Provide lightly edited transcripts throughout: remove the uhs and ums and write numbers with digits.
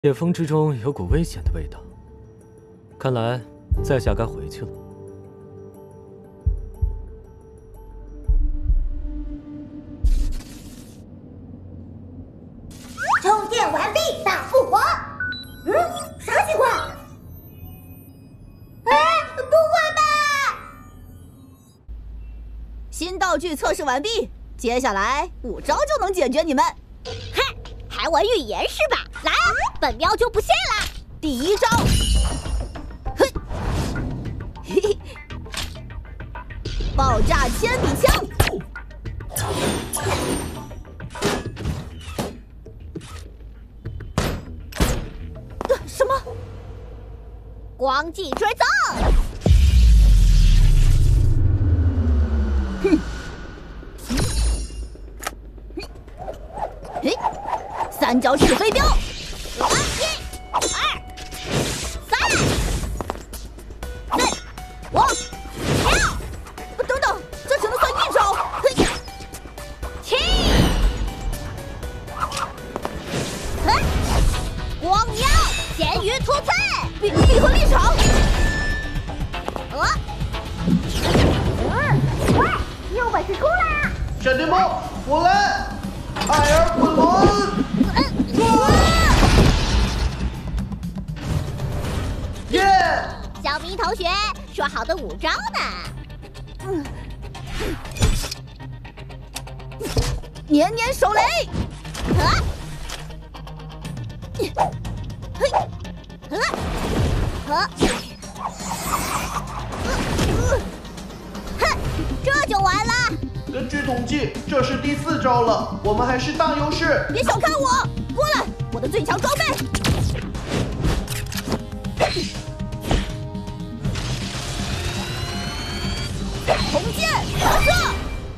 夜风之中有股危险的味道，看来在下该回去了。 充电完毕，大复活。啥情况？哎，不会吧！ 新道具测试完毕，接下来5招就能解决你们。 哼，还玩预言是吧？来，本喵就不信了。 第1招，嘿，嘿嘿，爆炸铅笔枪。什么？ 光技追踪。 哼。嘿，3角式飞镖。 1、2、3、4、5、6。 等等，这只能算1招。嘿 ，7。光妖，咸鱼突刺。 闭合立场。 有本事出来啊！ 闪电猫，我来！艾尔滚轮！耶！ 小明同学说好的5招呢？ 年年手雷。 哼，这就完了。 根据统计，这是第4招了，我们还是大优势。 别小看我，过来，我的最强装备。红箭发射。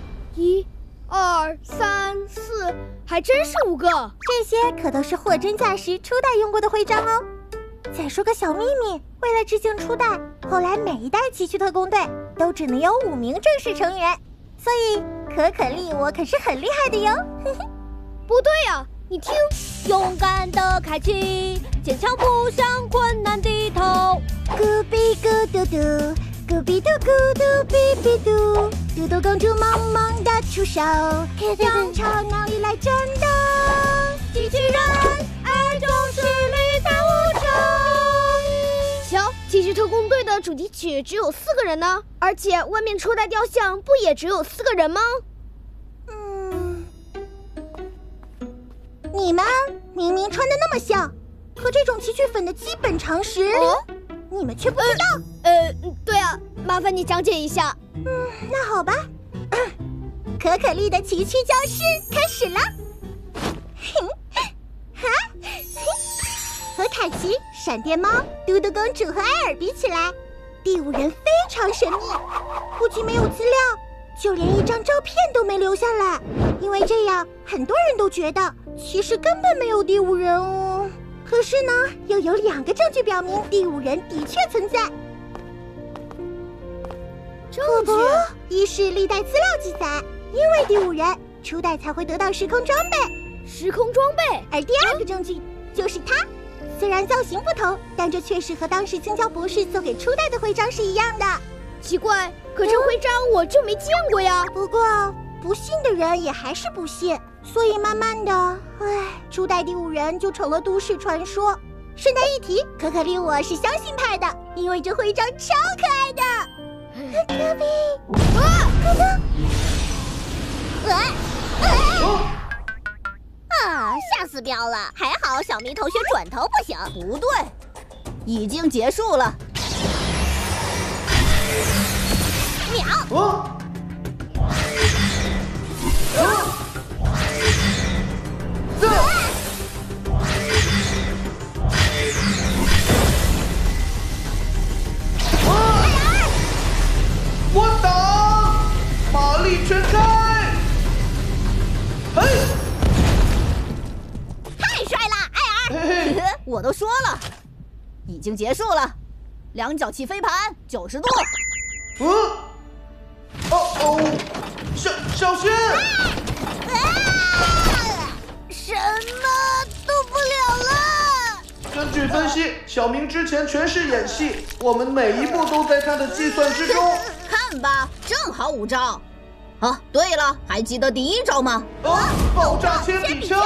1、2、3、4，还真是5个。 这些可都是货真价实初代用过的徽章哦。再说个小秘密，为了致敬初代，后来每一代奇趣特工队都只能有5名正式成员，所以可可丽我可是很厉害的哟。 不对呀，你听， 勇敢的开启，坚强不向困难低头。 咕比咕嘟嘟，咕比嘟咕嘟比比嘟，嘟嘟公主萌萌的出手，用超能力来战斗。机器人爱中实力大无穷。 瞧，奇趣特工队的主题曲只有4个人呢，而且外面初代雕像不也只有4个人吗？ 你们明明穿的那么像，可这种奇趣粉的基本常识，你们却不知道。 对啊，麻烦你讲解一下。 那好吧。可可丽的奇趣教室开始了。和凯奇、闪电猫、嘟嘟公主和艾尔比起来，第5人非常神秘，不仅没有资料，就连一张照片都没留下来。因为这样，很多人都觉得其实根本没有第5人哦。可是呢，又有2个证据表明第5人的确存在。 证据？ 一是历代资料记载，因为第5人初代才会得到时空装备。 时空装备。 而第2个证据就是它，虽然造型不同，但这确实和当时青椒博士送给初代的徽章是一样的。 奇怪，可这徽章我就没见过呀。 不过不信的人也还是不信，所以慢慢的，初代第5人就成了都市传说。顺带一提，可可丽我是相信派的，因为这徽章超可爱的。科比，哥哥， 吓死彪了！还好小明同学转头不行。 不对，已经结束了。 秒！ 我挡！马力全开！嘿！ 太帅了，艾尔！ 嘿嘿， 我都说了，已经结束了。2脚起飞盘90度。 小心！ 什么都不了了！ 据分析，小明之前全是演戏，我们每一步都在他的计算之中。 看吧，正好5招。啊，对了，还记得第1招吗？ 爆炸铅笔枪！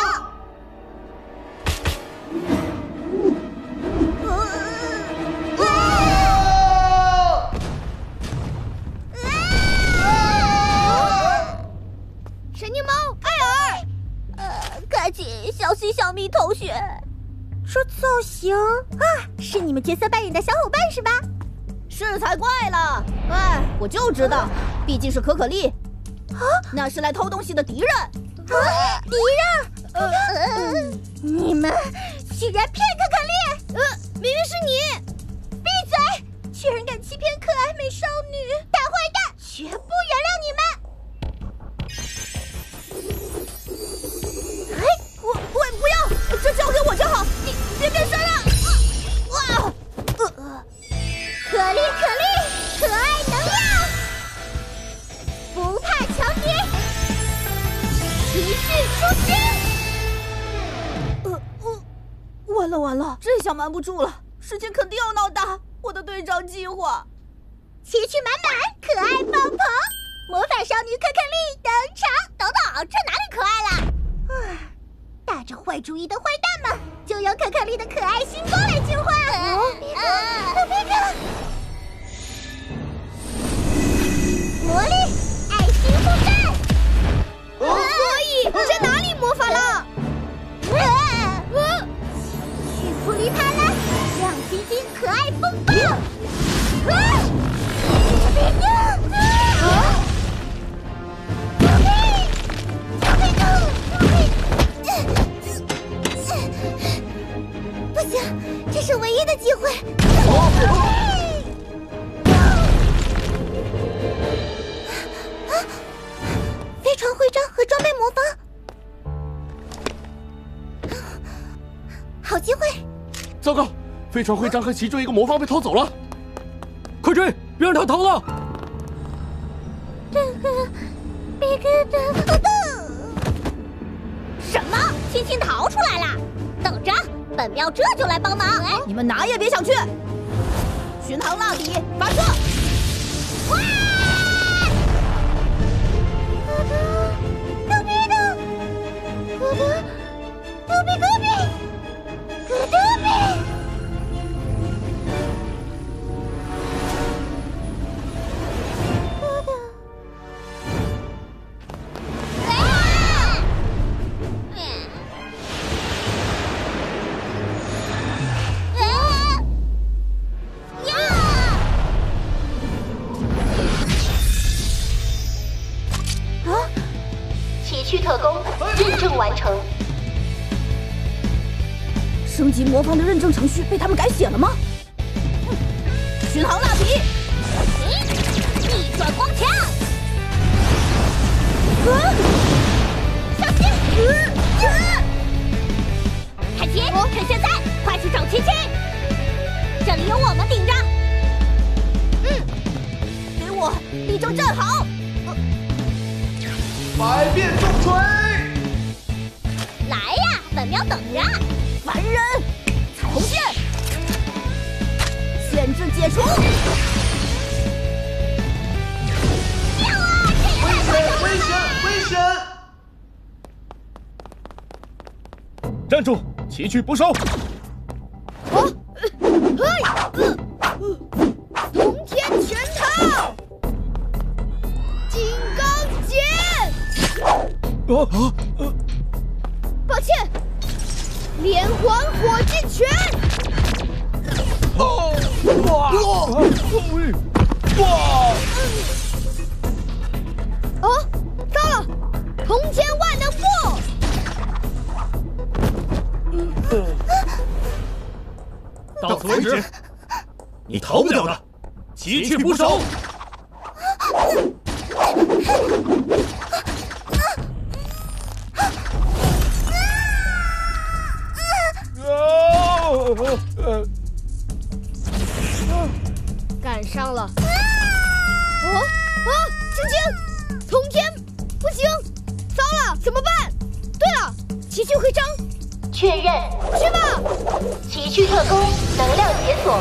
神经猫艾尔， 赶紧小心小咪同学。 说造型啊，是你们角色扮演的小伙伴是吧？ 是才怪了！哎，我就知道，毕竟是可可丽。啊，那是来偷东西的敌人。 敌人！你们居然骗可可丽！ 明明是你！ 闭嘴！居然敢欺骗可爱美少女，大坏蛋！绝不原谅你们！ 喂，不要！这交给我就好，你别变身了！哇！ 可丽，可爱能量，不怕强敌，情绪出击。 完了，这下瞒不住了，事情肯定要闹大。我的队长计划， 奇趣满满，可爱爆棚，魔法少女可可丽登场。等等，这哪里可爱了？打着坏主意的坏蛋们，就由可可丽的可爱星光来净化。别看！魔力爱心护盾。 所以这哪里魔法了？ 去普利帕拉，亮晶晶可爱风暴。不行，这是唯一的机会。飞船徽章和装备魔方，好机会！ 糟糕，飞船徽章和其中一个魔方被偷走了， 快追，别让他逃了！ 什么？青青逃出来了？等着，本喵这就来帮忙。 你们哪也别想去！巡航蜡笔发射！ 哇！ 奇趣特工认证完成。 升级魔方的认证程序被他们改写了吗？巡航蜡笔， 逆转光枪，小心！凯奇，趁现在快去找琪琪，这里有我们顶着。 给我立正站好。 百变重锤！ 来呀，本喵等着！ 烦人！彩虹线，限制解除！ 危险！ 站住！奇趣捕手！ 通天拳套，金刚剑。抱歉，连环火之拳。糟了！通天万能步。 到此为止，你逃不掉的，奇趣捕手！ 赶上了！晶晶，通天，不行，糟了，怎么办？对了，奇趣徽章， 确认， 去吧！ 奇奇趣特工能量解锁。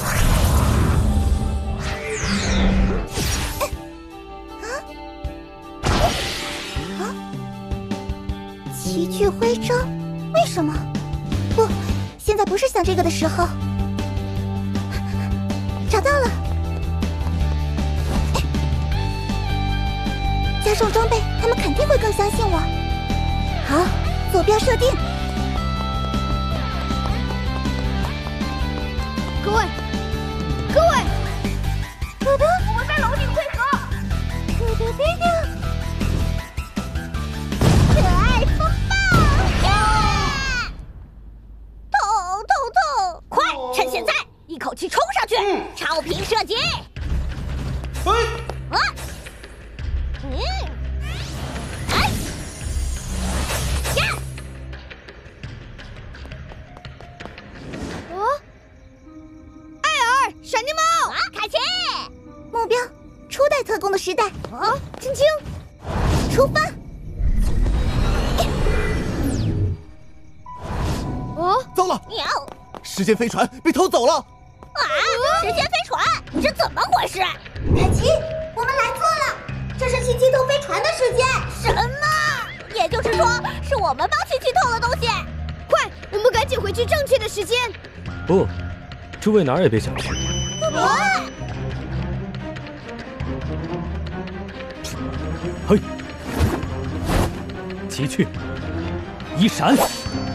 奇趣徽章？为什么？不，现在不是想这个的时候。找到了，加上装备，他们肯定会更相信我。好，坐标设定。 各位， 嘟嘟， 我们在楼顶汇合。 嘟嘟嘟嘟，可爱风暴！痛！ 快，趁现在，一口气冲上去，超频射击！ 嘿， 啊！哎！呀！ 艾尔，闪电猫， 啊，开启！ 目标：初代特工的时代。 青青， 出发！ 糟了， 喵！ 时间飞船被偷走了。 啊！时间飞船，这怎么回事？ 凯奇，我们来错了，这是奇迹偷飞船的时间。 什么？也就是说，是我们帮奇奇偷了东西？ 快，我们赶紧回去正确的时间。 不，诸位哪儿也别想去。嘿，奇趣，一闪！